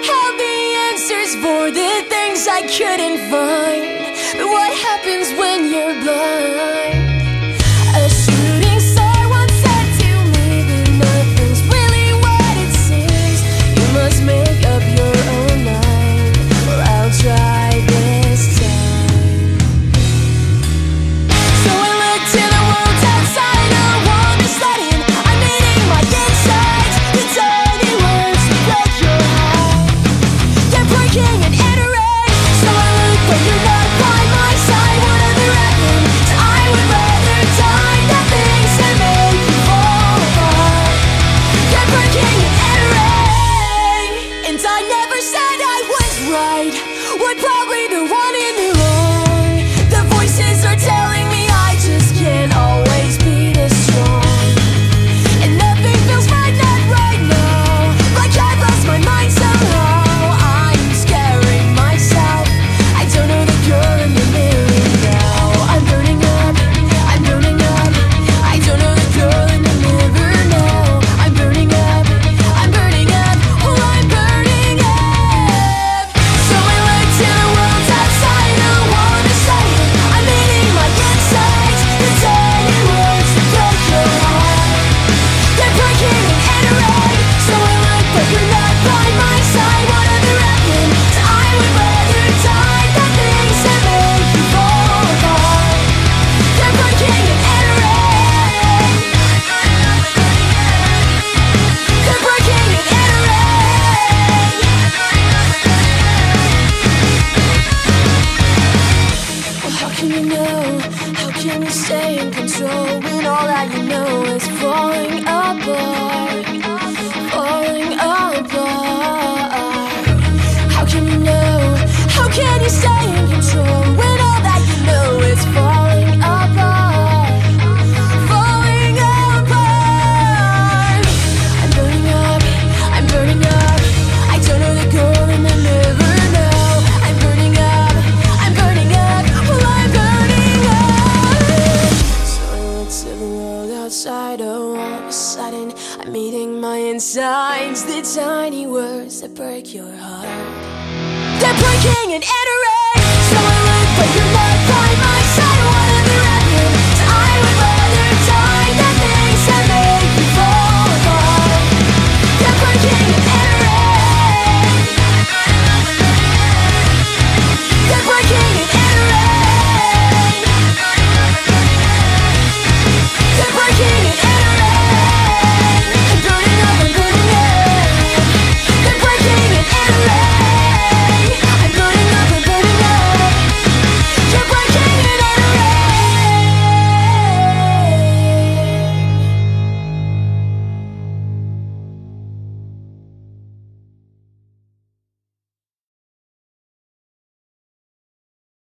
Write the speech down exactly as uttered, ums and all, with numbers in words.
have the answers for the things I couldn't find. But what happens when you're blind? A shooting star once said to me that nothing's really what it seems. You must make up your own mind. Well, I'll try this time. So I look to the world outside, I want to study. I'm meeting my insides, the tiny words that break your heart. They're breaking and entering. So I look when you're not by my side. What are the records? I would rather die than things that make you fall apart. They're breaking and entering. And I never said I was right. We're probably the one in the wrong. The voices are telling me I just can't always be this strong. And nothing feels right, not right now. Like I've lost my mind somehow. I'm scaring myself. I don't know the girl in the mirror now. I'm burning up, I'm burning up. I don't know the girl in the mirror now. I'm burning up, I'm burning up. Oh, I'm burning up. So I look to the world outside, I wanna say it. I'm eating my insides, the tiny words that break your heart. They're breaking and entering. So I look but you're not by my side. What are the records? I would rather die than things that make you fall apart. They're breaking and entering. They're breaking and entering. Well, how can you know? How can you stay in control when all that you know is falling apart? Falling apart. How can you know? How can you stay in control when all that you know is falling apart? Falling apart. I'm burning up, I'm burning up. I don't know the girl in the mirror now. I'm burning up, I'm burning up. Well, I'm burning up. So I look to the world outside, oh, all of a sudden I'm eating my insides, the tiny words that break your heart. They're breaking and entering.